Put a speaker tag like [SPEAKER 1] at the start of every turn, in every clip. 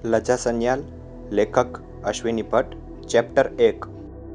[SPEAKER 1] લજા સન્યાલ, લેખક અશ્વિની ભટ્ટ, ચેપ્ટર 1.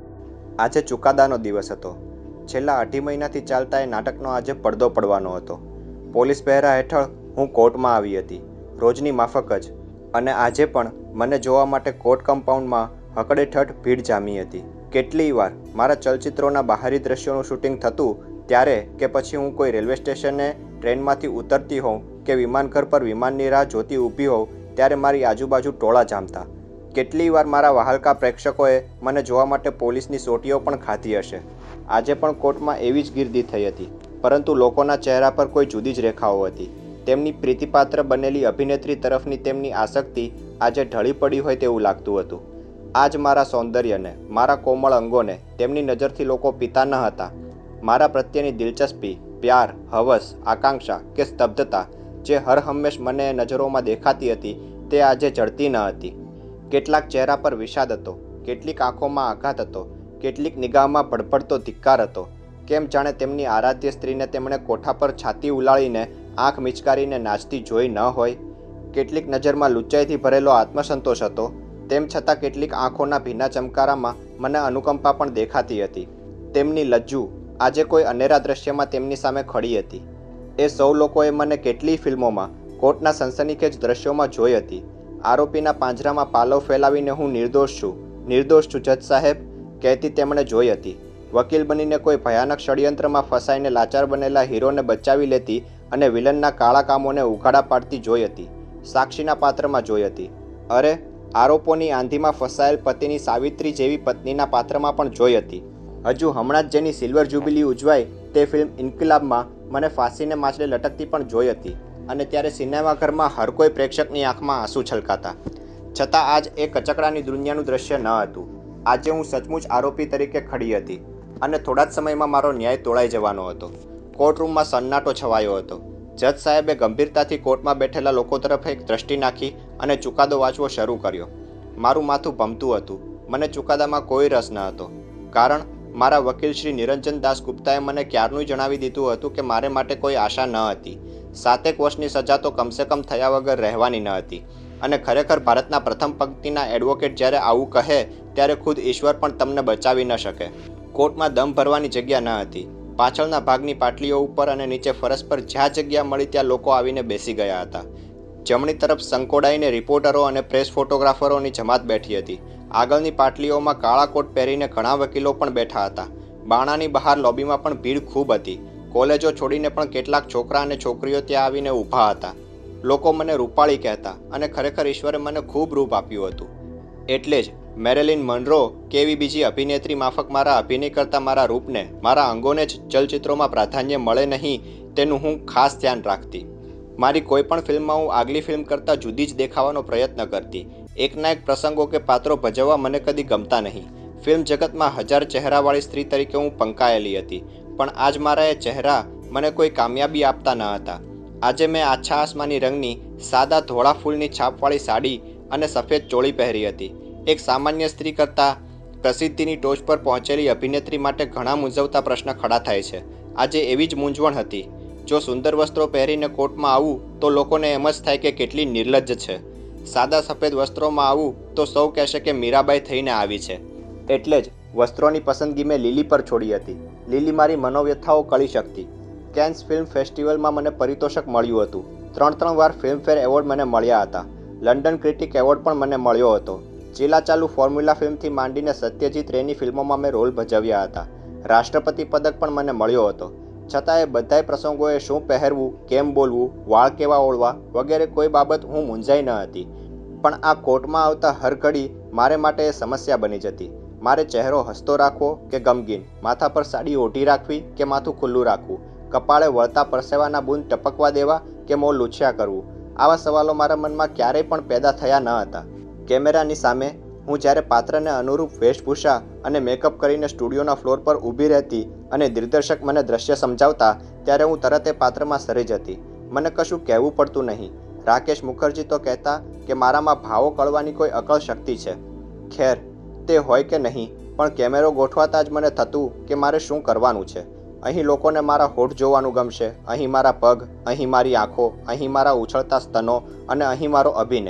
[SPEAKER 1] આજે ચુકાદાનો દિવસ હતો. છેલ્લા 2.5 મહિનાથી ચાલતા એ નાટકનો આજે પડદો પડવાનો હતો. પોલીસ પહેરા હેઠળ હું કોર્ટમાં આવી હતી, રોજની માફક જ, અને આજે પણ મને જોવા માટે કોર્ટ કમ્પાઉન્ડમાં હકડેઠઠ ભીડ જામી હતી. કેટલીય વાર મારા ચલચિત્રોના બહારી દ્રશ્યોનું શૂટિંગ થતું ત્યારે કે પછી હું કોઈ રેલવે સ્ટેશને ટ્રેનમાંથી ઉતરતી હોઉં કે વિમાનઘર પર વિમાનની રાહ જોતી ઊભી હોઉં ત્યારે મારી આજુબાજુ ટોળા જામતા. કેટલીય વાર મારા વહાલકા પ્રેક્ષકોએ મને જોવા માટે પોલીસની સોટીઓ પણ ખાધી હશે. આજે પણ કોર્ટમાં એવી જ ગીર્દી થઈ હતી, પરંતુ લોકોના ચહેરા પર કોઈ જુદી જ રેખાઓ હતી. તેમની પ્રીતિપાત્ર બનેલી અભિનેત્રી તરફની તેમની આસક્તિ આજે ઢળી પડી હોય તેવું લાગતું હતું. આજ મારા સૌંદર્યને, મારા કોમળ અંગોને તેમની નજરથી લોકો પીતા ન હતા. મારા પ્રત્યેની દિલચસ્પી, પ્યાર, હવસ, આકાંક્ષા કે સ્તબ્ધતા જે હર હંમેશ મને નજરોમાં દેખાતી હતી તે આજે જળતી ન હતી. કેટલાક ચહેરા પર વિષાદ હતો, કેટલીક આંખોમાં આઘાત હતો, કેટલીક નિગાહમાં ભડભડતો ધિક્કાર હતો. કેમ જાણે તેમની આરાધ્ય સ્ત્રીને તેમણે કોઠા પર છાતી ઉલાળીને આંખ મિચકારીને નાચતી જોઈ ન હોય. કેટલીક નજરમાં લૂંચાઈથી ભરેલો આત્મસંતોષ હતો. તેમ છતાં કેટલીક આંખોના ભીના ચમકારામાં મને અનુકંપા પણ દેખાતી હતી. તેમની લજ્જુ આજે કોઈ અનેરા દ્રશ્યમાં તેમની સામે ખડી હતી. એ સૌ લોકોએ મને કેટલીય ફિલ્મોમાં કોર્ટના સનસનીખેજ દ્રશ્યોમાં જોઈ હતી. આરોપીના પાંજરામાં પાલવ ફેલાવીને હું નિર્દોષ છું, નિર્દોષ છું જજ સાહેબ કહેતી તેમણે જોઈ હતી. વકીલ બનીને કોઈ ભયાનક ષડયંત્રમાં ફસાઈને લાચાર બનેલા હીરોને બચાવી લેતી અને વિલનના કાળા કામોને ઉઘાડા પાડતી જોઈ હતી. સાક્ષીના પાત્રમાં જોઈ હતી. અરે, આરોપોની આંધીમાં ફસાયેલ પતિની સાવિત્રી જેવી પત્નીના પાત્રમાં પણ જોઈ હતી. હજુ હમણાં જ જેની સિલ્વર જ્યુબિલી ઉજવાઈ તે ફિલ્મ ઇન્કિલાબમાં મને ફાંસીને માછલે લટકતી પણ જોઈ હતી, અને ત્યારે સિનેમાઘરમાં હર કોઈ પ્રેક્ષકની આંખમાં આંસુ છલકાતા. છતાં આજ એ કચકડાની દુનિયાનું દ્રશ્ય ન હતું. આજે હું સચમુચ આરોપી તરીકે ખડી હતી, અને થોડા જ સમયમાં મારો ન્યાય તોળાઈ જવાનો હતો. કોર્ટરૂમમાં સન્નાટો છવાયો હતો. જજ સાહેબે ગંભીરતાથી કોર્ટમાં બેઠેલા લોકો તરફ એક દ્રષ્ટિ નાખી અને ચુકાદો વાંચવો શરૂ કર્યો. મારું માથું ભમતું હતું. મને ચુકાદામાં કોઈ રસ ન હતો, કારણ મારા વકીલ શ્રી નિરંજન દાસ ગુપ્તાએ મને ક્યારનું જણાવી દીધું હતું કે મારે માટે કોઈ આશા ન હતી. 7 વર્ષની સજા તો કમસે કમ થયા વગર રહેવાની ન હતી, અને ખરેખર ભારતના પ્રથમ પંક્તિના એડવોકેટ જ્યારે આવું કહે ત્યારે ખુદ ઈશ્વર પણ તમને બચાવી ન શકે. કોર્ટમાં દમ ભરવાની જગ્યા ન હતી. પાછળના ભાગની પાટલીઓ ઉપર અને નીચે ફરશ પર જ્યાં જગ્યા મળી ત્યાં લોકો આવીને બેસી ગયા હતા. જમણી તરફ સંકોડાઈને રિપોર્ટરો અને પ્રેસ ફોટોગ્રાફરોની જમાત બેઠી હતી. આગળની પાટલીઓમાં કાળા કોટ પહેરીને ઘણા વકીલો પણ બેઠા હતા. બાણાની બહાર લોબીમાં પણ ભીડ ખૂબ હતી. કોલેજો છોડીને પણ કેટલાક છોકરા અને છોકરીઓ ત્યાં આવીને ઊભા હતા. લોકો મને રૂપાળી કહેતા, અને ખરેખર ઈશ્વરે મને ખૂબ રૂપ આપ્યું હતું. એટલે જ મેરિલિન મનરો કે એવી બીજી અભિનેત્રી માફક મારા અભિનય કરતાં મારા રૂપને, મારા અંગોને જ ચલચિત્રોમાં પ્રાધાન્ય મળે નહીં તેનું હું ખાસ ધ્યાન રાખતી. મારી કોઈ પણ ફિલ્મમાં હું આગલી ફિલ્મ કરતાં જુદી જ દેખાવાનો પ્રયત્ન કરતી. એકના એક પ્રસંગો કે પાત્રો ભજવવા મને કદી ગમતા નહીં. ફિલ્મ જગતમાં 1000 ચહેરાવાળી સ્ત્રી તરીકે હું પંકાયેલી હતી, પણ આજ મારા એ ચહેરા મને કોઈ કામયાબી આપતા ન હતા. આજે મેં આછા આસમાની રંગની સાદા ધોળા ફૂલની છાપવાળી સાડી અને સફેદ ચોળી પહેરી હતી. એક સામાન્ય સ્ત્રી કરતાં પ્રસિદ્ધિની ટોચ પર પહોંચેલી અભિનેત્રી માટે ઘણા મૂંઝવતા પ્રશ્ન ખડા થાય છે. આજે એવી જ મૂંઝવણ હતી. જો સુંદર વસ્ત્રો પહેરીને કોર્ટમાં આવું તો લોકોને એમ જ થાય કે કેટલી નિર્લજ્જ છે. સાદા સફેદ વસ્ત્રોમાં આવું તો સૌ કહેશે કે મીરાબાઈ થઈને આવી છે. એટલે જ વસ્ત્રોની પસંદગી મેં લીલી પર છોડી હતી. લીલી મારી મનોવ્યથાઓ કળી શકતી. કેન્સ ફિલ્મ ફેસ્ટિવલમાં મને પરિતોષક મળ્યું હતું. 3 વાર ફિલ્મફેર એવોર્ડ મને મળ્યા હતા. લંડન ક્રિટિક એવોર્ડ પણ મને મળ્યો હતો. ચીલાચાલુ ફોર્મ્યુલા ફિલ્મથી માંડીને સત્યજીત રેની ફિલ્મોમાં મેં રોલ ભજવ્યા હતા. રાષ્ટ્રપતિ પદક પણ મને મળ્યો હતો. છતાં એ બધાય પ્રસંગોએ શું પહેરવું, કેમ બોલવું, વાળ કેવા ઓળવા વગેરે કોઈ બાબત હું મૂંઝાઈ ન હતી. પણ આ કોર્ટમાં આવતા હર ઘડી મારે માટે એ સમસ્યા બની જતી. મારે ચહેરો હસતો રાખવો કે ગમગીન, માથા પર સાડી ઓઢી રાખવી કે માથું ખુલ્લું રાખવું, કપાળે વળતા પરસેવાના બૂંદ ટપકવા દેવા કે મોં લૂછ્યા કરવું. આવા સવાલો મારા મનમાં ક્યારેય પણ પેદા થયા ન હતા. કેમેરાની સામે હું જ્યારે પાત્રને અનુરૂપ વેશભૂષા અને મેકઅપ કરીને સ્ટુડિયોના ફ્લોર પર ઊભી રહેતી અને દિગ્દર્શક મને દ્રશ્ય સમજાવતા ત્યારે હું તરત એ પાત્રમાં સરી જતી. મને કશું કહેવું પડતું નહીં. રાકેશ મુખર્જી તો કહેતા કે મારામાં ભાવો કળવાની કોઈ અકળ શક્તિ છે. ખેર, તે હોય કે નહીં, પણ કેમેરો ગોઠવાતા જ મને થતું કે મારે શું કરવાનું છે. અહીં લોકોને મારા હોઠ જોવાનું ગમશે, અહીં મારા પગ, અહીં મારી આંખો, અહીં મારા ઉછળતા સ્તનો અને અહીં મારો અભિનય.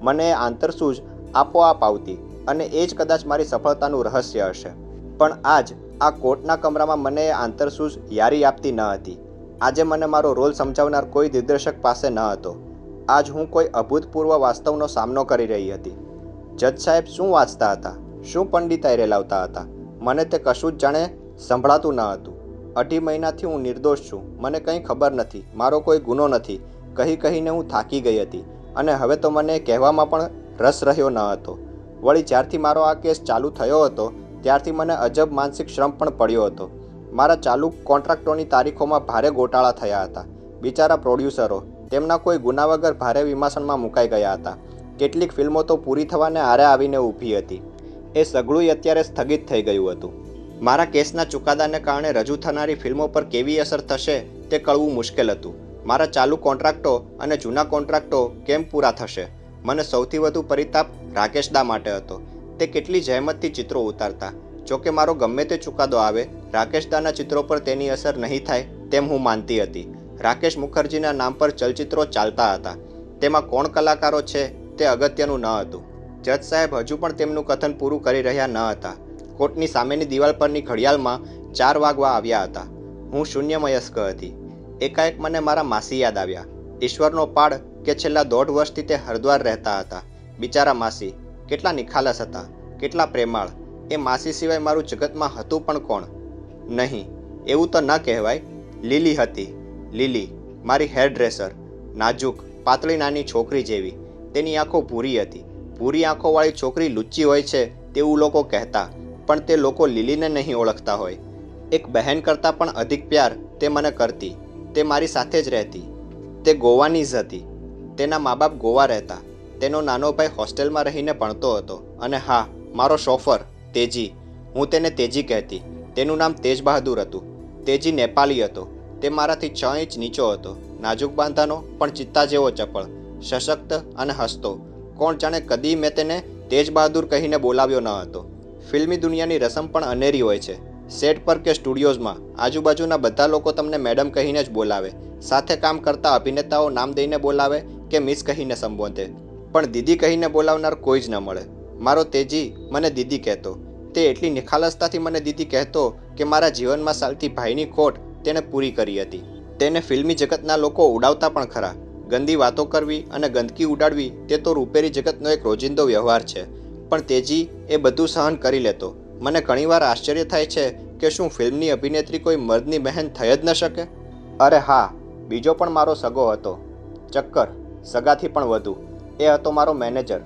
[SPEAKER 1] મને એ આંતરસૂઝ આપોઆપ આવતી અને એ જ કદાચ મારી સફળતાનું રહસ્ય હશે. પણ આજ આ કોર્ટના કમરામાં મને એ આંતરસૂઝ યારી આપતી ન હતી. આજે મને મારો રોલ સમજાવનાર કોઈ દિગ્દર્શક પાસે ન હતો. આજ હું કોઈ અભૂતપૂર્વ વાસ્તવનો સામનો કરી રહી હતી. જજ સાહેબ શું વાંચતા હતા? શું પંડિતાઈ રેલાવતા હતા? મને તે કશું જ જાણે સંભળાતું ન હતું. 2.5 મહિનાથી હું નિર્દોષ છું. મને કંઈ ખબર નથી. મારો કોઈ ગુનો નથી. કહીને હું થાકી ગઈ હતી અને હવે તો મને કહેવામાં પણ રસ રહ્યો ન હતો. વળી જ્યારથી મારો આ કેસ ચાલુ થયો હતો ત્યારથી મને અજબ માનસિક શ્રમ પણ પડ્યો હતો. મારા ચાલુ કોન્ટ્રાક્ટોની તારીખોમાં ભારે ગોટાળા થયા હતા. બિચારા પ્રોડ્યુસરો તેમના કોઈ ગુના વગર ભારે વિમાસણમાં મુકાઈ ગયા હતા. કેટલીક ફિલ્મો તો પૂરી થવાને આરે આવીને ઊભી હતી. એ સઘળું અત્યારે સ્થગિત થઈ ગયું હતું. મારા કેસના ચુકાદાને કારણે રજૂ થનારી ફિલ્મો પર કેવી અસર થશે તે કળવું મુશ્કેલ હતું. મારા ચાલુ કોન્ટ્રાક્ટો અને જૂના કોન્ટ્રાક્ટો કેમ પૂરા થશે? મને સૌથી વધુ પરિતાપ રાકેશદા માટે હતો. તે કેટલી જહેમતથી ચિત્રો ઉતારતા. જોકે મારો ગમે તે ચુકાદો આવે રાકેશદાના ચિત્રો પર તેની અસર નહીં થાય તેમ હું માનતી હતી. રાકેશ મુખર્જીના નામ પર ચલચિત્રો ચાલતા હતા. તેમાં કોણ કલાકારો છે તે અગત્યનું ન હતું. જજ સાહેબ હજુ પણ તેમનું કથન પૂરું કરી રહ્યા ન હતા. કોર્ટની સામેની દિવાલ પરની ઘડિયાળમાં 4 વાગવા આવ્યા હતા. હું શૂન્યમયસ્ક હતી. એકાએક મને મારા માસી યાદ આવ્યા. ઈશ્વરનો પાડ કે છેલ્લા 1.5 વર્ષથી તે હરદ્વાર રહેતા હતા. બિચારા માસી કેટલા નિખાલસ હતા, કેટલા પ્રેમાળ. એ માસી સિવાય મારું જગતમાં હતું પણ કોણ? નહીં, એવું તો ન કહેવાય. લીલી હતી. લીલી, મારી હેરડ્રેસર. નાજુક, પાતળી નાની છોકરી જેવી. તેની આંખો ભૂરી હતી. ભૂરી આંખોવાળી છોકરી લુચ્ચી હોય છે તેવું લોકો કહેતા, પણ તે લોકો લીલીને નહીં ઓળખતા હોય. એક બહેન કરતાં પણ અધિક પ્યાર તે મને કરતી. તે મારી સાથે જ રહેતી. તે ગોવાની જ હતી. તેના મા બાપ ગોવા રહેતા. તેનો નાનો ભાઈ હોસ્ટેલમાં રહીને ભણતો હતો. અને હા, મારો શોફર તેજી, હું તેને તેજી કહેતી. તેનું નામ તેજ બહાદુર હતું. તેજી નેપાળી હતો. તે મારાથી 6 ઇંચ નીચો હતો. નાજુક બાંધાનો પણ ચિત્તા જેવો ચપળ, સશક્ત અને હસતો. કોણ જાણે કદી મેં તેને તેજ બહાદુર કહીને બોલાવ્યો ન હતો. ફિલ્મી દુનિયાની રસમ પણ અનેરી હોય છે. સેટ પર કે સ્ટુડિયોઝમાં આજુબાજુના બધા લોકો તમને મેડમ કહીને જ બોલાવે. સાથે કામ કરતા અભિનેતાઓ નામ દઈને બોલાવે કે મિસ કહીને સંબોધે, પણ દીદી કહીને બોલાવનાર કોઈ જ ન મળે. મારો તેજી મને દીદી કહેતો. તે એટલી નિખાલસતાથી મને દીદી કહેતો કે મારા જીવનમાં ચાલતી ભાઈની ખોટ તેણે પૂરી કરી હતી. તેને ફિલ્મી જગતના લોકો ઉડાવતા પણ ખરા. ગંદી વાતો કરવી અને ગંદકી ઉડાડવી તે તો રૂપેરી જગતનો એક રોજિંદો વ્યવહાર છે. પણ તેજી એ બધું સહન કરી લેતો. મને ઘણીવાર આશ્ચર્ય થાય છે કે શું ફિલ્મની અભિનેત્રી કોઈ મર્દની બહેન થઈ જ ન શકે? અરે હા, બીજો પણ મારો સગો હતો. ચક્કર, સગાથી પણ વધુ. એ હતો મારો મેનેજર,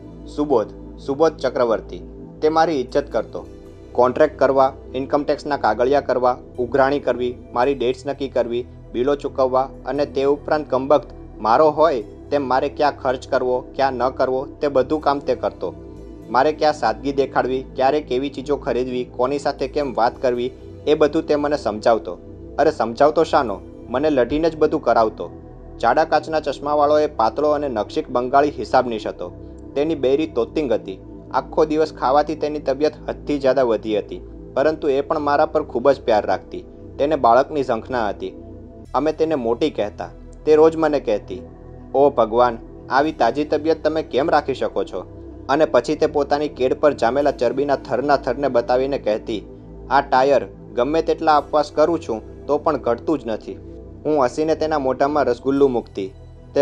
[SPEAKER 1] સુબોધ ચક્રવર્તી. તે મારી ઇજ્જત કરતો. કોન્ટ્રાક્ટ કરવા, ઇન્કમટેક્સના કાગળિયા કરવા, ઉઘરાણી કરવી, મારી ડેટ્સ નક્કી કરવી, બિલો ચૂકવવા અને તે ઉપરાંત કમબખ્ત મારો હોય તેમ મારે ક્યાં ખર્ચ કરવો, ક્યાં ન કરવો તે બધું કામ તે કરતો. મારે ક્યાં સાદગી દેખાડવી, ક્યારે કેવી ચીજો ખરીદવી, કોની સાથે કેમ વાત કરવી એ બધું તે મને સમજાવતો. અરે સમજાવતો શાનો, મને લઢીને જ બધું કરાવતો. જાડા કાચના ચશ્માવાળો એ પાતળો અને નક્ષિક બંગાળી હિસાબનીશ હતો. તેની બૈરી તોતિંગ હતી. આખો દિવસ ખાવાથી તેની તબિયત હદથી જ્યાદા વધી હતી, પરંતુ એ પણ મારા પર ખૂબ જ પ્યાર રાખતી. તેને બાળકની ઝંખના હતી. અમે તેને મોટી કહેતા. તે રોજ મને કહેતી, ઓ ભગવાન, આવી તાજી તબિયત તમે કેમ રાખી શકો છો? અને પછી તે પોતાની કેડ પર જામેલા ચરબીના થરના થરને બતાવીને કહેતી, આ ટાયર ગમે તેટલા ઉપવાસ કરું છું તો પણ ઘટતું જ નથી. હું હસીને તેના મોઢામાં રસગુલ્લું મૂકતી. તે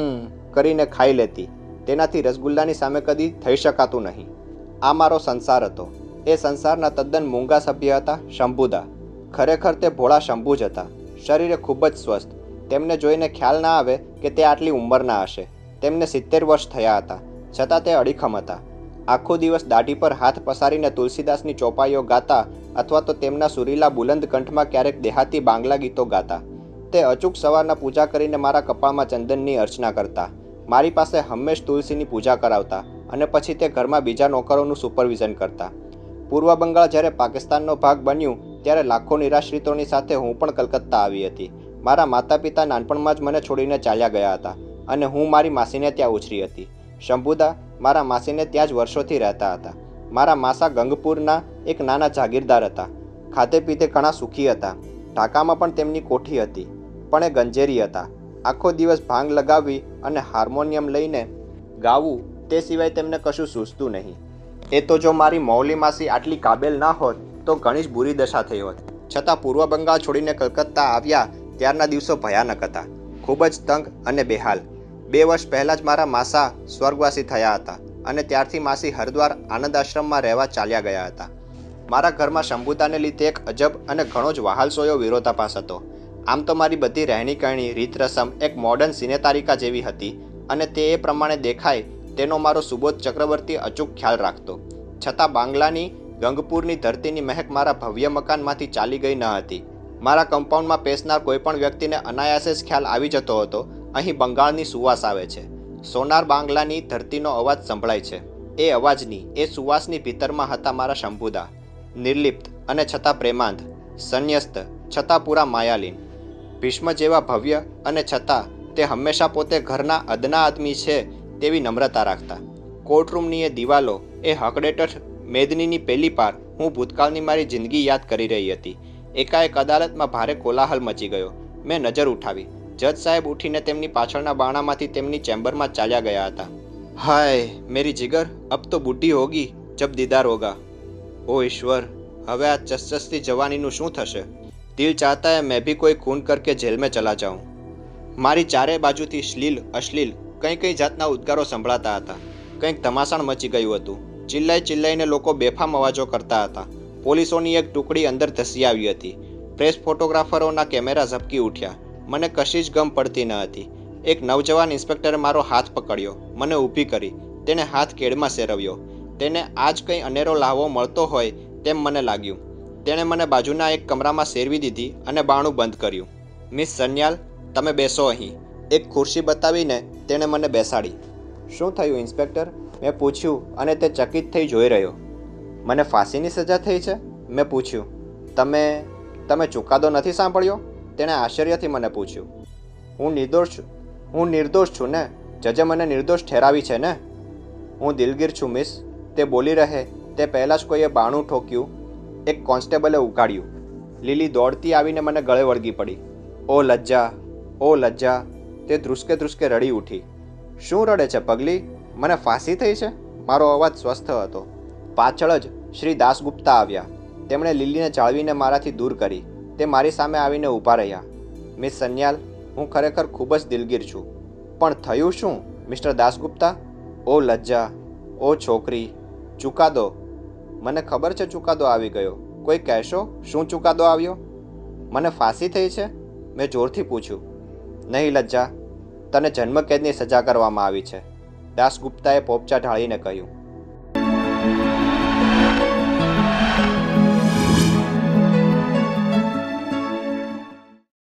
[SPEAKER 1] કરીને ખાઈ લેતી. તેનાથી રસગુલ્લાની સામે કદી થઈ શકાતું નહીં. આ મારો સંસાર હતો. એ સંસારના તદ્દન મૂંગા સભ્ય હતા શંભુદા. ખરેખર તે ભોળા શંભુ જ હતા. શરીરે ખૂબ જ સ્વસ્થ. તેમને જોઈને ખ્યાલ ના આવે કે તે આટલી ઉંમરના હશે. તેમને 70 વર્ષ થયા હતા, છતાં તે અડીખમ હતા. આખો દિવસ દાઢી પર હાથ પસારીને તુલસીદાસની ચોપાઈઓ ગાતા અથવા તો તેમના સુરીલા બુલંદ કંઠમાં ક્યારેક દેહાતી બાંગ્લા ગીતો ગાતા. તે અચૂક સવારના પૂજા કરીને મારા કપાળમાં ચંદનની અર્ચના કરતા. મારી પાસે હંમેશ તુલસીની પૂજા કરાવતા અને પછી તે ઘરમાં બીજા નોકરોનું સુપરવિઝન કરતા. પૂર્વ બંગાળ જ્યારે પાકિસ્તાનનો ભાગ બન્યું ત્યારે લાખો નિરાશ્રિતોની સાથે હું પણ કલકત્તા આવી હતી. મારા માતા પિતા નાનપણમાં જ મને છોડીને ચાલ્યા ગયા હતા અને હું મારી માસીને ત્યાં ઉછરી હતી. શંભુદા મારા માસીને ત્યાં જ વર્ષોથી રહેતા હતા. મારા માસા ગંગપુરના એક નાના જાગીરદાર હતા. ખાતે પીતે ઘણા સુખી હતા. ઢાકામાં પણ તેમની કોઠી હતી, પણ એ ગંજેરી હતા. આખો દિવસ ભાંગ લગાવવી અને હાર્મોનિયમ લઈને ગાવું તે સિવાય તેમને કશું સૂઝતું નહીં. એ તો જો મારી મૌલી માસી આટલી કાબેલ ના હોત તો ઘણી જ બુરી દશા થઈ હોત. છતાં પૂર્વ બંગાળ છોડીને કલકત્તા આવ્યા ત્યારના દિવસો ભયાનક હતા, ખૂબ જ તંગ અને બેહાલ. 2 વર્ષ પહેલાં જ મારા માસા સ્વર્ગવાસી થયા હતા અને ત્યારથી માસી હરદ્વાર આનંદ આશ્રમમાં રહેવા ચાલ્યા ગયા હતા. મારા ઘરમાં શંભુતાને લીધે એક અજબ અને ઘણો જ વહાલસોયો વિરોધાભાસ હતો. આમ તો મારી બધી રહેણી કરણી રીત રસમ એક મોડર્ન સિનેતારિકા જેવી હતી અને તે એ પ્રમાણે દેખાય તેનો મારો સુબોધ ચક્રવર્તી અચૂક ખ્યાલ રાખતો. છતાં બાંગ્લાની ગંગપુરની ધરતીની મહેક મારા ભવ્ય મકાનમાંથી ચાલી ગઈ ન હતી. મારા કમ્પાઉન્ડમાં પેસનાર કોઈપણ વ્યક્તિને અનાયાસે જ ખ્યાલ આવી જતો હતો, અહીં બંગાળની સુવાસ આવે છે. સોનાર બાંગ્લાની ધરતીનો અવાજ સંભળાય છે. એ અવાજની, એ સુવાસની ભીતરમાં હતા મારા શંભુદા, નિર્લિપ્ત અને છતાં પ્રેમાંધ, સંન્યસ્ત છતાં પૂરા માયાલીન. ભીષ્મ જેવા ભવ્ય અને છતાં તે હંમેશા પોતે ઘરના અદના આદમી છે તેવી નમ્રતા રાખતા. કોર્ટરૂમની એ દિવાલો, એ હકડેટઠ મેદનીની પેલી પાર હું ભૂતકાળની મારી જિંદગી યાદ કરી રહી હતી. એકાએક અદાલતમાં ભારે કોલાહલ મચી ગયો. મેં નજર ઉઠાવી. જજ સાહેબ ઉઠીને તેમની પાછળના બાણામાંથી તેમની ચેમ્બરમાં ચાલ્યા ગયા હતા. હાય મેરી જીગર, અબ તો બુઢી હોગી જબ દીદાર હોગા. ઓ ઈશ્વર, હવે આ ચસચસતી જવાનીનું શું થશે? દિલ ચાહતા હૈ મેં ભી કોઈ ખૂન કરકે જેલ મેં ચલા જાઉં. મારી ચારે બાજુથી શ્લીલ અશ્લીલ કઈ જાતના ઉદ્ગારો સંભળાતા હતા. કંઈક ધમાસાણ મચી ગયું હતું. ચિલ્લાઈને લોકો બેફામ અવાજો કરતા હતા. પોલીસોની એક ટુકડી અંદર ધસી આવી હતી. પ્રેસ ફોટોગ્રાફરોના કેમેરા ઝબકી ઉઠ્યા. મને કશી જ ગમ પડતી ન હતી. એક નવજવાન ઇન્સ્પેક્ટરે મારો હાથ પકડ્યો, મને ઊભી કરી. તેણે હાથ કેડમાં સેરવ્યો. તેને આજ કંઈ અનેરો લાહવો મળતો હોય તેમ મને લાગ્યું. તેણે મને બાજુના એક કમરામાં સેરવી દીધી અને બાણું બંધ કર્યું. મિસ સન્યાલ, તમે બેસો અહીં. એક ખુરશી બતાવીને તેણે મને બેસાડી. શું થયું ઇન્સ્પેક્ટર? મેં પૂછ્યું અને તે ચકિત થઈ જોઈ રહ્યો. મને ફાંસીની સજા થઈ છે? મેં પૂછ્યું. તમે ચુકાદો નથી સાંભળ્યો? તેણે આશ્ચર્યથી મને પૂછ્યું. હું નિર્દોષ છું ને? જજે મને નિર્દોષ ઠેરાવી છે ને? હું દિલગીર છું મિસ. તે બોલી રહે તે પહેલાં જ કોઈએ બાણું ઠોક્યું. એક કોન્સ્ટેબલે ઉગાડ્યું. લીલી દોડતી આવીને મને ગળે વળગી પડી. ઓ લજ્જા, ઓ લજ્જા! તે ધ્રુસકે રડી ઉઠી. શું રડે છે પગલી? મને ફાંસી થઈ છે? મારો અવાજ સ્વસ્થ હતો. પાછળ જ શ્રી દાસગુપ્તા આવ્યા. તેમણે લીલીને જાળવીને મારાથી દૂર કરી. તે મારી સામે આવીને ઊભા રહ્યા. મિસ સન્યાલ, હું ખરેખર ખૂબ જ દિલગીર છું. પણ થયું શું મિસ્ટર દાસગુપ્તા? ઓ લજ્જા, ઓ છોકરી! ચુકાદો! મને ખબર છે ચુકાદો આવી ગયો. કોઈ કહેશો શું ચુકાદો આવ્યો? મને ફાંસી થઈ છે? મેં જોરથી પૂછ્યું. નહીં લજ્જા, તને જન્મકેદની સજા કરવામાં આવી છે, દાસગુપ્તાએ પોપચા ઢાળીને કહ્યું.